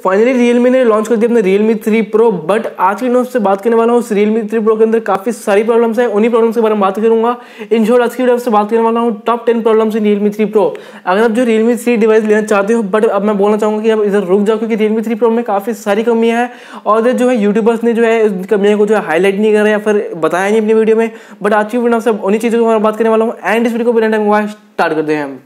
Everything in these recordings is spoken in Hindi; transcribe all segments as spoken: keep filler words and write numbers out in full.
फाइनली Realme ने लॉन्च कर दिया अपने Realme थ्री Pro, बट आज की नोट से बात करने वाला हूँ उस Realme थ्री Pro के अंदर काफी सारी प्रॉब्लम्स है, उन्हीं प्रॉब्लम्स के बारे में बात करूंगा। इन शॉर्ट आज की वीडियो से बात करने वाला हूँ top ten problems in Realme three Pro। अगर आप जो Realme थ्री डिवाइस लेना चाहते हो, बट अब मैं बोलना चाहूंगा कि आप इधर रुक जाओ, क्योंकि Realme थ्री Pro में काफी सारी कमियां हैं और जो है यूट्यूबर्स ने जो है उन कमियों को जो है हाईलाइट नहीं कर या फिर बताया नहीं अपनी वीडियो में। बट आज की वीडियो से उन्हीं चीजों के बारे में बात करने वाला हूँ एंड इस वीडियो को बिना टाइम हुआ स्टार्ट करते हैं हम।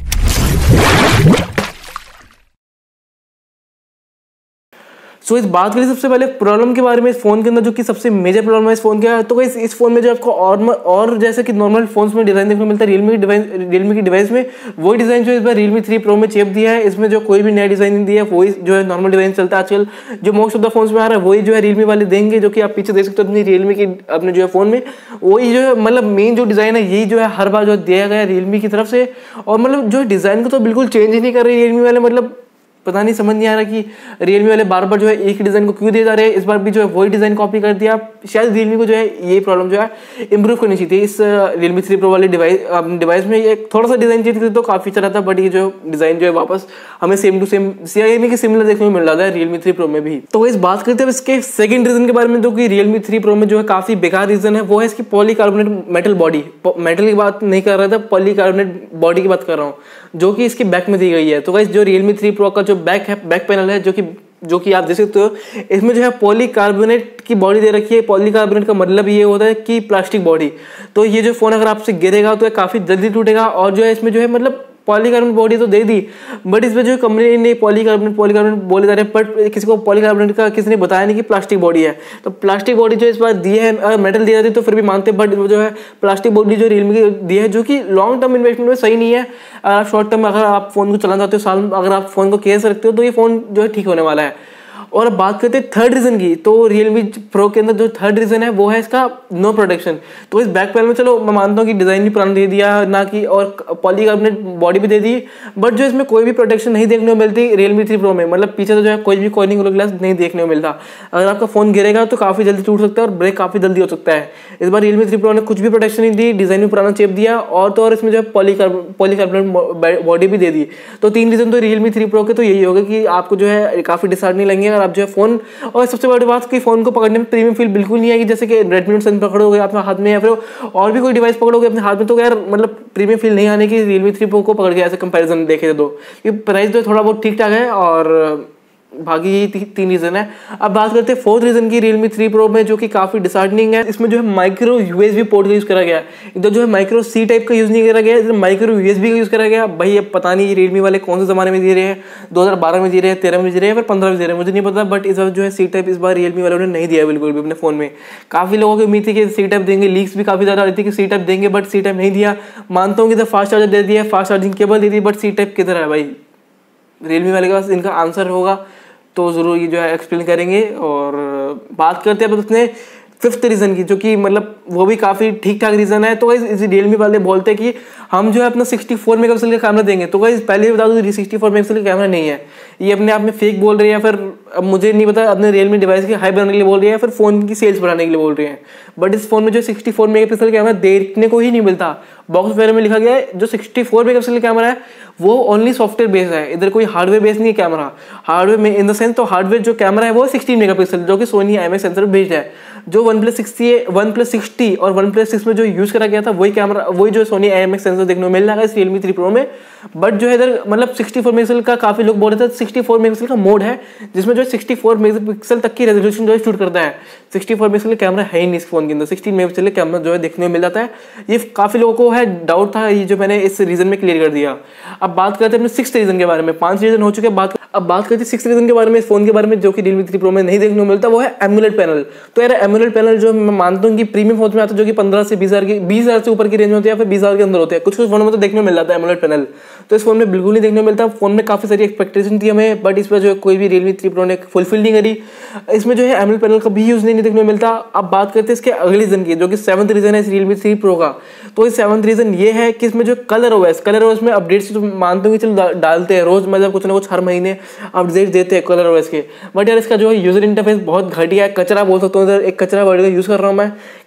सो so, इस बात करें सबसे पहले प्रॉब्लम के बारे में इस फोन के अंदर, जो कि सबसे मेजर प्रॉब्लम है इस फोन का। तो इस इस फोन में जो आपको और और जैसे कि नॉर्मल फोन्स में डिजाइन देखने को मिलता है रियलमी डिवाइस रियलमी की डिवाइस में, वही डिजाइन जो इस बार Realme थ्री Pro में चेप दिया है। इसमें जो कोई भी नया डिजाइन नहीं दिया है, वही जो है नॉर्मल डिजाइन चलता है आजकल जो मोस्ट ऑफ द फोन्स में आ रहा है, वही जो है Realme वाले देंगे, जो कि आप पीछे देख सकते हो अपनी Realme की अपने जो है फोन में। वही जो है मतलब मेन जो डिजाइन है यही जो है हर बार जो दिया गया है Realme की तरफ से, और मतलब जो डिजाइन को तो बिल्कुल चेंज ही नहीं कर रही Realme वाले। मतलब पता नहीं, समझ नहीं आ रहा कि Realme वाले बार बार जो है एक ही डिज़ाइन को क्यों दिए जा रहे हैं। इस बार भी जो है वही डिज़ाइन कॉपी कर दिया। शायद Realme को जो है ये प्रॉब्लम जो है इंप्रूव करनी चाहिए थी इस Realme थ्री Pro वाले डिवाइस डिवाइस में। ये थोड़ा सा डिज़ाइन चेंज करते तो काफ़ी अच्छा रहता, बट ये जो डिज़ाइन जो है वापस हमें सेम टू सेम यानी कि सिमिलर देखने को मिल रहा है Realme थ्री Pro में भी। तो इस बात करते हैं इसके सेकंड रीजन के बारे में, जो कि Realme थ्री Pro में जो है काफ़ी बेकार रीजन है, वो है इसकी पॉलीकार्बोनेट मेटल बॉडी। मेटल की बात नहीं कर रहा था, पॉलीकार्बोनेट बॉडी की बात कर रहा हूँ, जो कि इसकी बैक में दी गई है। तो गाइस जो Realme थ्री Pro का जो बैक है बैक पैनल है, जो कि जो कि आप देख सकते हो, इसमें जो है पॉलीकार्बोनेट की बॉडी दे रखी है। पॉलीकार्बोनेट का मतलब ये होता है कि प्लास्टिक बॉडी। तो ये जो फोन अगर आपसे गिरेगा तो काफी जल्दी टूटेगा, और जो है इसमें जो है मतलब पॉलीकार्बोनेट बॉडी तो दे दी, बट इसमें जो है कंपनी ने पॉलीकार्बोनेट पॉलीकार्बोनेट बोले जा रहे हैं, बट किसी को पॉलीकार्बोनेट का किसी ने बताया नहीं कि प्लास्टिक बॉडी है। तो प्लास्टिक बॉडी जो इस बार दी है, अगर मेटल दी जाती तो फिर भी मानते, बट वो जो है प्लास्टिक बॉडी जो Realme की दी है, जो कि लॉन्ग टर्म इन्वेस्टमेंट में सही नहीं है। अगर आप शॉर्ट टर्म अगर आप फोन को चलाना चाहते हो, साल अगर आप फोन को केयर से रखते हो, तो ये फोन जो है ठीक होने वाला है। और अब बात करते हैं थर्ड रीजन की, तो Realme Pro के अंदर जो थर्ड रीजन है वो है इसका नो प्रोटेक्शन। तो इस बैक पैनल में चलो मैं मानता हूँ कि डिजाइन भी पुराना दे दिया ना, कि और पॉलीकार्बोनेट बॉडी भी दे दी, बट जो इसमें कोई भी प्रोटेक्शन नहीं देखने को मिलती Realme थ्री Pro में। मतलब पीछे तो जो है कोई भी कॉर्निंग ग्लास नहीं देखने को मिलता। अगर आपका फोन गिरेगा तो काफी जल्दी टूट सकता है और ब्रेक काफी जल्दी हो सकता है। इस बार Realme थ्री Pro ने कुछ भी प्रोटेक्शन नहीं दी, डिजाइन भी पुराना चेप दिया, और तो और इसमें जो है पॉलीकार्बोनेट बॉडी भी दे दी। तो तीन रीजन तो Realme थ्री Pro के तो यही होगा कि आपको जो है काफी डिसहार्टनिंग लगेंगे अगर आप जो है फोन। और सबसे बड़ी बात कि फोन को पकड़ने में प्रीमियम फील बिल्कुल नहीं आएगी, जैसे कि Redmi Note सेवन पकड़ोगे अपने हाथ में या फिर और भी कोई डिवाइस पकड़ोगे अपने हाथ में, तो यार मतलब प्रीमियम फील नहीं आने की Realme थ्री Pro को पकड़ के ऐसे कंपैरिजन देखे तो ये प्राइस जो थोड़ा बहुत ठीक ठाक है, और बाकी यही ती, तीन रीजन है। अब बात करते हैं फोर्थ रीजन की Realme थ्री Pro में, जो कि काफी डिसहार्टनिंग है। इसमें जो है माइक्रो यूएसबी पोर्ट का यूज करा गया है। इधर जो है माइक्रो सी टाइप का यूज नहीं करा गया, इधर माइक्रो यूएसबी का यूज करा गया। भाई अब पता नहीं Realme वाले कौन से जमाने में दे रहे हैं, दो हज़ार बारह में दे रहे हैं, तेरह में दे रहे हैं, फिर पंद्रह में दे रहे हैं, मुझे नहीं पता। बट इस बार जो है सी टाइप इस बार Realme वालों ने नहीं दिया बिल्कुल भी अपने फोन में। काफी लोगों की उम्मीद थी कि सी टाइप देंगे, लीक्स भी काफी ज्यादा आ रही थी कि सी टाइप देंगे, बट सी टाइप नहीं दिया। मानता हूँ कि फास्ट चार्जर दे दिया, फास्ट चार्जिंग केबल दे दी, बट सी टाइप किधर है भाई? Realme वाले के पास इनका आंसर होगा तो जरूर ये जो है एक्सप्लेन करेंगे। और बात करते हैं अब अपने फिफ्थ रीजन की, जो कि मतलब वो भी काफी ठीक ठाक रीजन है। तो गाइस इस Realme वाले बोलते हैं कि हम जो है अपना सिक्सटी फोर मेगापिक्सल का कैमरा देंगे। तो गाइस पहले ही बता दूं सिक्सटी फोर मेगापिक्सल का कैमरा नहीं है, ये अपने आप में फेक बोल रही है, या फिर अब मुझे नहीं पता अपने Realme डिवाइस की हाई बनाने के लिए बोल रही है या फिर फोन की सेल्स बढ़ाने के लिए बोल रही है। बट इस फोन में जो सिक्सटी फोर मेगापिक्सल कैमरा देखने को ही नहीं मिलता। बॉक्स वगैरह में लिखा गया है जो सिक्सटी फोर मेगापिक्सल का कैमरा है वो ओनली सॉफ्टवेयर बेस है, इधर कोई हार्डवेयर बेस नहीं है कैमरा। हार्डवेयर में इन द सेंस तो हार्डवेयर जो कैमरा है वो सिक्सटीन मेगापिक्सल, जो कि Sony I M X sensor based है। जो one plus sixty one plus sixty और वन प्लस सिक्स में जो यूज करा गया था वही कैमरा वही जो Sony I M X sensor देखने को मिल रहा है इस Realme थ्री Pro में। बट जो है इधर मतलब सिक्सटी फोर मेगापिक्सल का काफी लोग बोल रहे थे, सिक्सटी फोर मेगापिक्सल का मोड है जिसमें जो सिक्सटी फोर मेगापिक्सल तक की रेजोल्यूशन जो है शूट करता है। सिक्सटी फोर मेगापिक्सल का कैमरा है ही नहीं इस फोन के अंदर, सिक्सटीन मेगापिक्सल का कैमरा जो है देखने को मिल जाता है। ये काफी लोगों को है डाउट था, ये जो मैंने इस रीजन में क्लियर कर दिया। अब बात करते हैं अपने सिक्स्थ रीजन के बारे में। पांच रीजन हो चुके हैं, बात अब बात करते हैं सिक्स्थ रीजन के बारे में इस फोन के बारे में, जो कि Realme थ्री Pro में नहीं देखने को मिलता, वो है एमुलेट पैनल। तो यार एमुलेट पैनल जो मैं मानता हूँ कि प्रीमियम फोन में आता है, जो कि पंद्रह से बीस हजार की बीस हजार से ऊपर की रेंज में होती है या फिर बीस हजार के अंदर होते हैं। कुछ कुछ फोन में तो देखने को मिल जाता है एमुलेट पैनल, तो इस फोन में बिल्कुल नहीं देखने को मिलता। फोन में काफी सारी एक्सपेक्टेशन थी हमें, बट इस पर जो कोई भी Realme थ्री Pro ने फुलफिल नहीं करी। इसमें जो है एमुलेट पैनल का भी यूज नहीं देखने को मिलता। अब बात करते हैं इसके अगले रीजन की, जो कि सेवंथ रीजन है इस Realme थ्री Pro का। तो इस सेवंथ रीजन ये है कि इसमें जो कलर ओएस कलर ओएस में अपडेट्स तो मानते हो कि चलो डालते हैं रोज, मतलब कुछ ना कुछ हर महीने अपडेट देते हैं कलर ओएस के। बट यार इसका जो है यूजर इंटरफेस बहुत घटिया है, कचरा बोल सकता हूँ, एक कचरा वर्ड का यूज कर रहा हूँ मैं।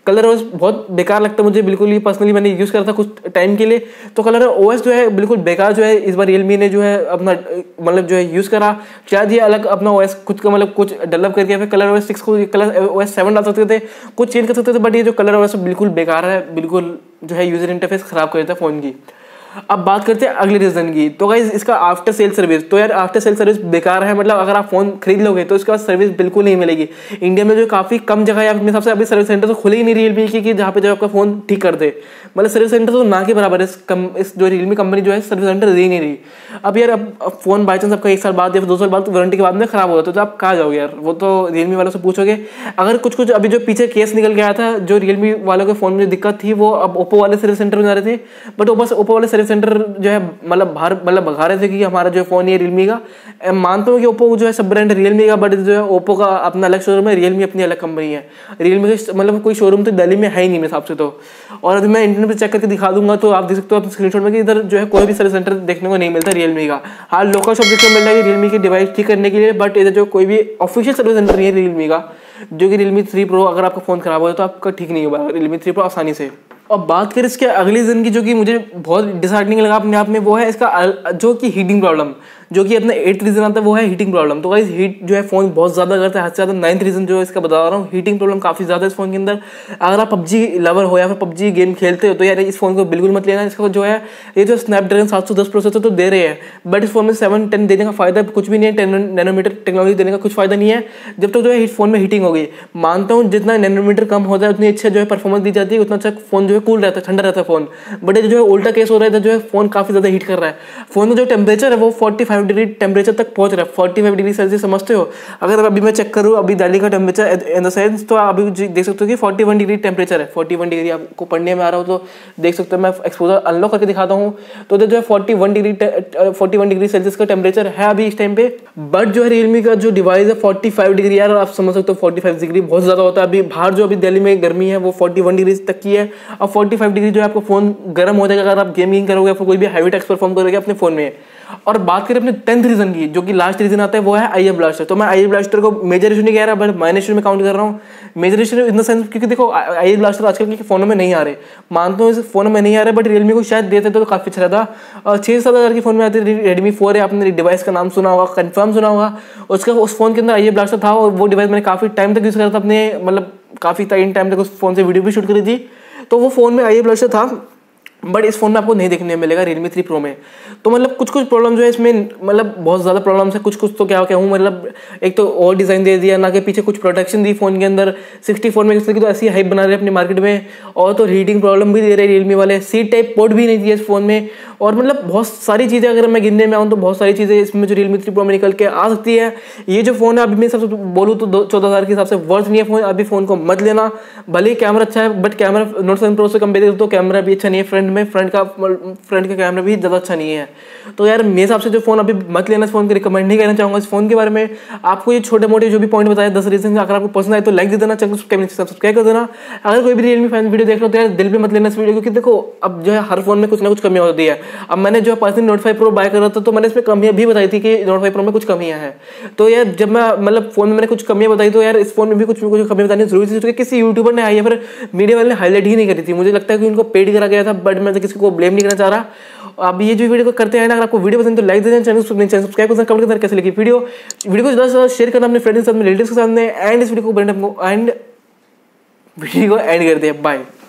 कलर ओएस बहुत बेकार लगता है मुझे बिल्कुल ही। पर्सनली मैंने यूज़ करा था कुछ टाइम के लिए, तो कलर ओएस जो है बिल्कुल बेकार जो है इस बार रियलमी ने जो है अपना मतलब जो है यूज़ करा। शायद ये अलग अपना ओएस खुद का मतलब कुछ डेवलप करके फिर कलर ओएस सिक्स को कलर ओएस सेवन डाल सकते थे, कुछ चेंज कर सकते थे, बट ये जो कलर ओएस बिल्कुल बेकार है, बिल्कुल जो है यूजर इंटरफेस खराब कर देता है फ़ोन की। अब बात करते हैं अगले रीज़न की, तो गाइस इसका आफ्टर सेल सर्विस। तो यार आफ्टर सेल सर्विस बेकार है, मतलब अगर आप फोन खरीद लोगे तो इसका सर्विस बिल्कुल नहीं मिलेगी। इंडिया में जो काफ़ी कम जगह है अपने हिसाब से अभी सर्विस सेंटर तो खुले ही नहीं रियलमी की कि जहाँ पे जो आपका फ़ोन ठीक कर दे, मतलब सर्विस सेंटर तो ना के बराबर है। इस कम इस जो रियलमी कंपनी जो है सर्विस सेंटर दे नहीं रही। अब यार अब फ़ोन बाई चांस आपका एक साल बाद या फिर दो साल बाद वारंटी के बाद में खराब हो जाता है तो आप कहाँ जाओगे यार, वो तो रियलमी वालों से पूछोगे। अगर कुछ कुछ अभी जो पीछे केस निकल गया था, जो रियलमी वालों के फ़ोन में दिक्कत थी वो अब ओप्पो वाले सर्विस सेंटर में जा रहे थे, बट ओप्पो ओप्पो वाले सर्विस सेंटर जो है मतलब बाहर मतलब भगा रहे थे कि हमारा जो फोन है रियलमी का। मानता हूँ कि ओप्पो जो है सब ब्रांड रियलमी का, बट जो है ओप्पो का अपना अलग शोरूम है, रियलमी अपनी अलग कंपनी है। रियलमी का मतलब कोई शोरूम तो दिल्ली में है ही नहीं मेरे हिसाब से तो। और अभी मैं इंटरनेट पर चेक करके दिखा दूंगा तो आप देख सकते हो अपने स्क्रीनशॉट में कि इधर जो है कोई भी सर्विस सेंटर देखने को नहीं मिलता रियलमी का। हाँ लोकल शॉप देखने को मिल रहा है रियलमी की डिवाइस ठीक करने के लिए, बट इधर जो कोई भी ऑफिशियल सर्विस सेंटर नहीं है रियलमी का, जो कि रियलमी थ्री प्रो अगर आपका फोन खराब हो तो आपका ठीक नहीं होगा रियलमी थ्री प्रो आसानी से। और बात करें इसके अगले रीजन की जो कि मुझे बहुत डिसहार्टनिंग लगा अपने आप में, वो है इसका जो कि हीटिंग प्रॉब्लम, जो कि अपना एट्थ रीजन आता है वो है हीटिंग प्रॉब्लम। तो गाइस हीट जो है फोन बहुत ज़्यादा करता है, हद से ज़्यादा। नाइन्थ रीजन जो है इसका बता रहा हूँ, हीटिंग प्रॉब्लम काफ़ी ज़्यादा है इस फोन के अंदर। अगर आप पबजी लवर हो या फिर पबजी गेम खेलते हो तो यार इस फोन को बिल्कुल मत लेना। इसका जो है ये जो स्नैपड्रैगन सात सौ दस प्रोसेसर तो दे रहे हैं, बट इस फोन में सेवन टेन देने का फायदा कुछ भी नहीं है। टेन नैनोमीटर टेक्नोलॉजी देने का कुछ फायदा नहीं है जब तक जो है फोन में हीटिंग होगी। मानता हूँ जितना नैनोमीटर कम होता है उतनी अच्छा जो है परफॉर्मेंस दी जाती है, उतना अच्छा फोन जो है कूल रहता है, ठंडा रहता है फोन। बट जो है उल्टा केस हो रहा है, जो है फोन काफ़ी ज़्यादा हीट कर रहा है। फोन का जो टेम्परेचर है वो फोर्टी फाइव डिग्री टेम्परेचर तक पहुंच रहा है। फोर्टी फाइव डिग्री सेल्सियस समझते हो? अगर अभी मैं चेक करूँ अभी दिल्ली का टेम्परेचर इन द सेंस, तो आप अभी देख सकते हो कि फोर्टी वन डिग्री टेम्परेचर है। फोर्टी वन डिग्री आपको पढ़ने में आ रहा हो तो देख सकते हो, मैं एक्सपोजर अनलॉक करके दिखाता हूँ। तो जो है forty one degree forty one degree Celsius का टेम्परेचर है अभी इस टाइम पे। बट जो है रियलमी का जो डिवाइस है फोर्टी फाइव डिग्री, यार आप समझ सकते हो फोर्टी फाइव डिग्री बहुत ज़्यादा होता है। अभी बाहर जो अभी दिल्ली में गर्मी है वो फोर्टी वन डिग्री तक की है, और फोर्टी फाइव डिग्री जो है आपको फोन गर्म हो जाएगा अगर आप गेमिंग करोगे, फिर कोई भी हैवी टैक्स परफॉर्म करोगे अपने फोन में। और बात करें अपने टेंथ रीजन की, जो कि लास्ट रीजन आता है वो है आई एफ ब्लास्टर। तो मैं आई एफ ब्लास्टर को मेजर इशू नहीं कह रहा, बट माइनर इशू में काउंट कर रहा हूँ। Major issue in the sense क्योंकि देखो आई एफ ब्लास्टर आजकल के फोनों में नहीं आ रहे, मानता हूँ इस फोन में नहीं आ रहे, बट रियलमी को शायद देते तो काफी अच्छा रहता। और छः सात हज़ार के फोन में आते रेडमी फोर है, आपने डिवाइस का नाम सुना होगा, कंफर्म सुना होगा। उसका उस फोन के अंदर आई एफ ब्लास्टर था, और वो डिवाइस मैंने काफी टाइम तक यूज करा था अपने, मतलब काफी टाइम तक उस फोन से वीडियो भी शूट करी थी। तो वो फोन में आई एफ ब्लास्टर था, बट इस फोन में आपको नहीं देखने मिलेगा रियलमी थ्री प्रो में। तो मतलब कुछ कुछ प्रॉब्लम जो है इसमें, मतलब बहुत ज़्यादा प्रॉब्लम्स है। कुछ कुछ तो क्या कहूँ, मतलब एक तो और डिज़ाइन दे दिया ना, के पीछे कुछ प्रोटेक्शन दी फोन के अंदर। सिक्सटी फोर मेगापिक्सल की तो ऐसी हाइप बना रहे हैं अपने मार्केट में, और तो हीटिंग प्रॉब्लम भी दे रहे हैं रियलमी वाले। सी टाइप पोर्ट भी नहीं दिया इस फोन में, और मतलब बहुत सारी चीज़ें अगर मैं गिनने में आऊँ तो बहुत सारी चीज़ें इसमें जो रियलमी थ्री प्रो में निकल के आ सकती है। ये जो फोन है अभी मैं सबसे बोलूँ तो चौदह हज़ार के हिसाब से वर्थ नहीं है फोन। अभी फोन को मत लेना, भले ही कैमरा अच्छा है, but camera Note seven Pro से कंपेयर करो तो कैमरा भी अच्छा नहीं है। फ्रंट में फ्रंट का फ्रंट का कैमरा भी ज़्यादा अच्छा नहीं है। तो यार मेरे हिसाब से जो फोन अभी मत लेना, इस फोन को रिकमेंड नहीं करना चाहूँगा। इस फोन के बारे में आपको ये छोटे मोटे जो भी पॉइंट बताए दस रीजन, अगर आपको पसंद आए तो लाइक दे देना, चैनल सब्सक्राइब कर देना। अगर कोई भी रियलमी फैन वीडियो देख रहे हो तो यार दिल पे मत लेना इस वीडियो, क्योंकि देखो अब जो है हर फोन में कुछ ना कुछ कमी होती है। अब मैंने जो personally Note five Pro buy कर रहा था तो मैंने इसमें कमियां भी बताई थी कि नोट फाइव प्रो में कुछ कमियां हैं। तो यार जब मैं मतलब फोन में मैंने कुछ कमियां बताई तो यार इस फोन में भी कुछ कुछ कमियां बतानी जरूरी थी, क्योंकि किसी यूट्यूबर ने आई या फिर मीडिया वाले ने हाईलाइट ही नहीं करी थी। मुझे लगता है कि उनको पेड करा गया था, बट मैं किसी को ब्लेम नहीं करना चाह रहा। अब ये जो वीडियो को करते हैं ना, अगर आपको वीडियो पसंद तो लाइक दे देना, चैनल सब्सक्राइब करना, कमेंट करना कैसे लगी वीडियो। वीडियो को ज़्यादा से ज़्यादा शेयर करना अपने फ्रेंड्स के साथ में, रिलेटिव्स के सामने, एंड इस वीडियो को एंड वीडियो को एंड कर दिया। बाय।